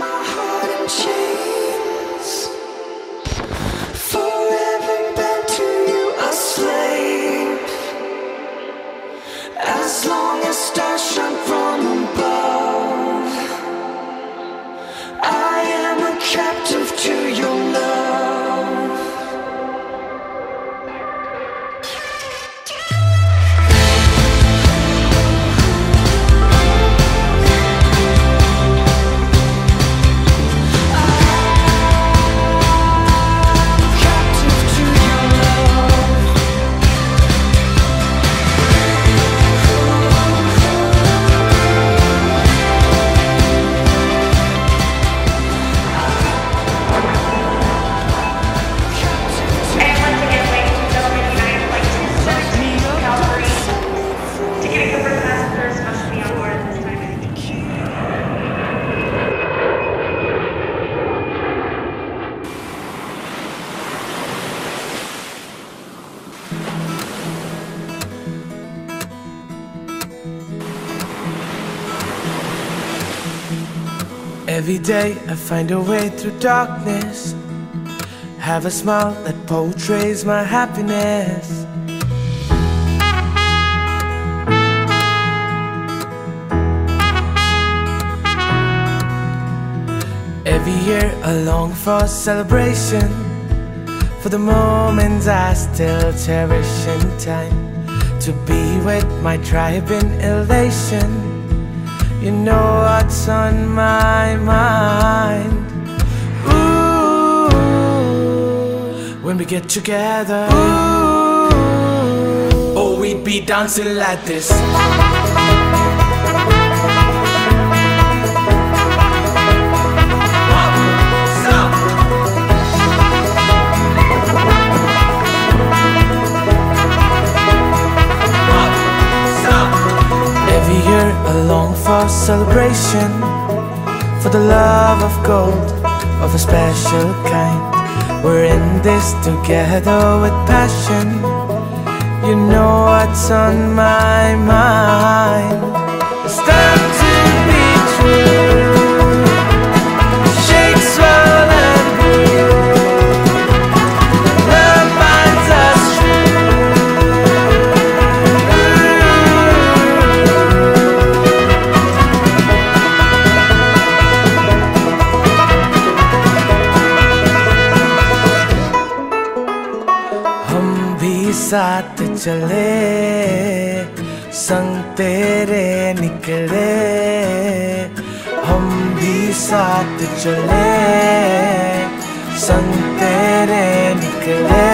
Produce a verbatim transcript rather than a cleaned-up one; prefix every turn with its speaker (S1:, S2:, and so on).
S1: my heart in chains, forever bound to you a slave. As long as stars shine from above, I am a captive to your love.
S2: Every day I find a way through darkness, have a smile that portrays my happiness. Every year I long for celebration, for the moments I still cherish in time, to be with my tribe in elation. You know what's on my mind. Ooh, when we get together, ooh, oh, we'd be dancing like this. I long for celebration, for the love of gold, of a special kind. We're in this together with passion. You know what's on my mind. It's time to be true. Shake, swirl and groove. Love binds us साथ चले, संग तेरे निकले, हम भी साथ चले, संग तेरे निकले.